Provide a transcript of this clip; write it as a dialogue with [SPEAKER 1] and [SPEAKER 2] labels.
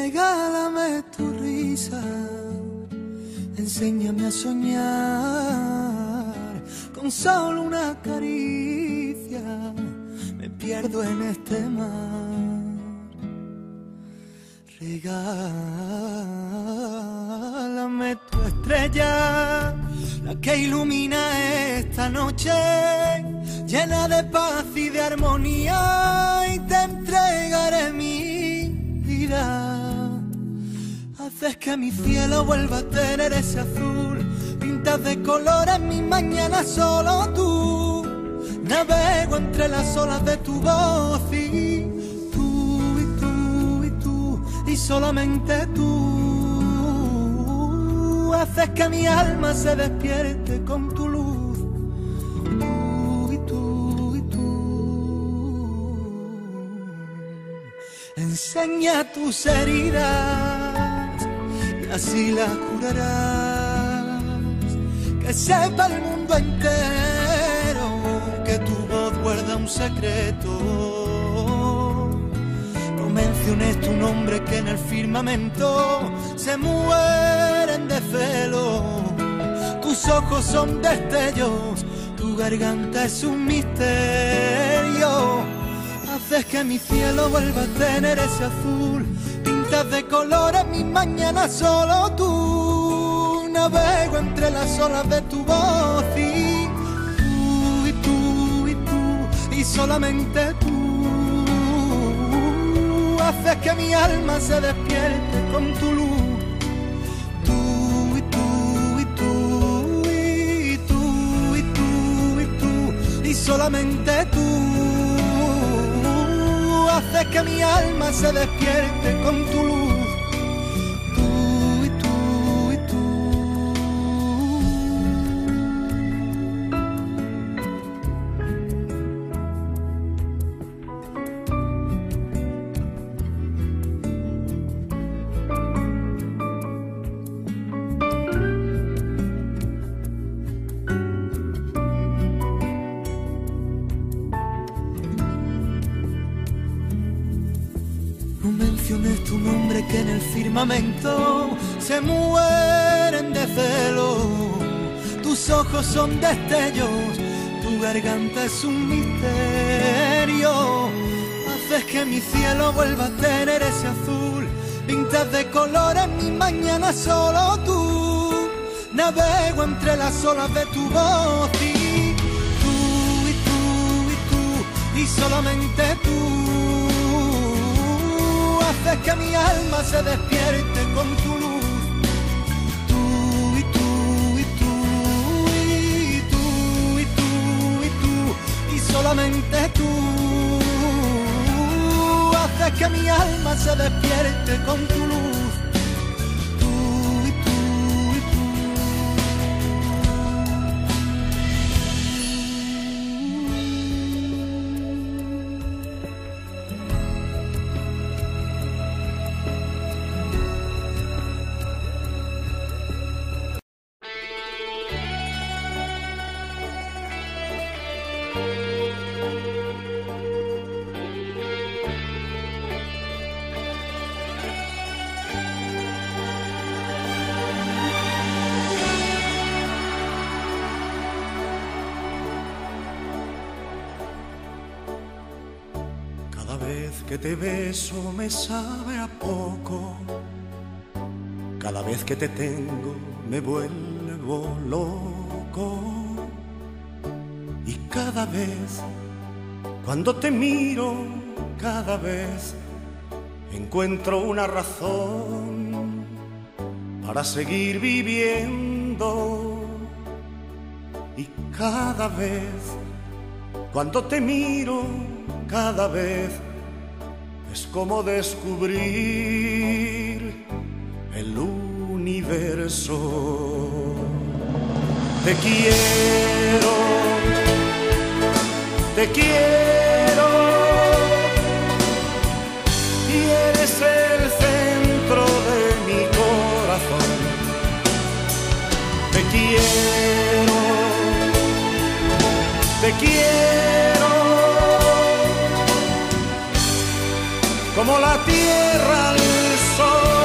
[SPEAKER 1] Regálame tu risa, enséñame a soñar. Con solo una caricia me pierdo en este mar. Regálame tu estrella, la que ilumina esta noche, llena de paz y de armonía, y te entregaré mi vida. Haces que mi cielo vuelva a tener ese azul, pintas de colores mis mañanas solo tú. Navego entre las olas de tu voz y tú, y tú, y tú, y solamente tú. Haces que mi alma se despierte con tu luz, tú, y tú, y tú. Enseña tus heridas y así las curarás. Que sepa el mundo entero que tu voz guarda un secreto. No menciones tu nombre, que en el firmamento se mueren de celo. Tus ojos son destellos, tu garganta es un misterio. Haces que mi cielo vuelva a tener ese azul, pintas de colores mis mañanas solo tú. Navego entre las olas de tu voz y tú, y tú, y tú, y solamente tú. Haces que mi alma se despierte con tu luz, tú, y tú, y tú, y tú, y tú, y tú, y solamente tú. Haces que mi alma se despierte con tu luz, tú, y tú, y tú. No menciones tu nombre, que en el firmamento se mueren de celo. Tus ojos son destellos, tu garganta es un misterio. Haces que mi cielo vuelva a tener ese azul, pintas de colores mis mañanas solo tú. Navego entre las olas de tu voz y tú, y tú, y tú, y solamente tú. Haces que mi alma se despierte con tu luz, tú, y tú, y tú, y tú, y tú, y tú, y solamente tú. Haces que mi alma se despierte con tu luz, tú, y tú, y tú.
[SPEAKER 2] Cada vez que te beso me sabe a poco, cada vez que te tengo me vuelvo loco. Y cada vez, cuando te miro, cada vez encuentro una razón para seguir viviendo. Y cada vez, cuando te miro, cada vez es como descubrir el universo. Te quiero, te quiero, y eres el centro de mi corazón. Te quiero, te quiero, como la tierra al sol.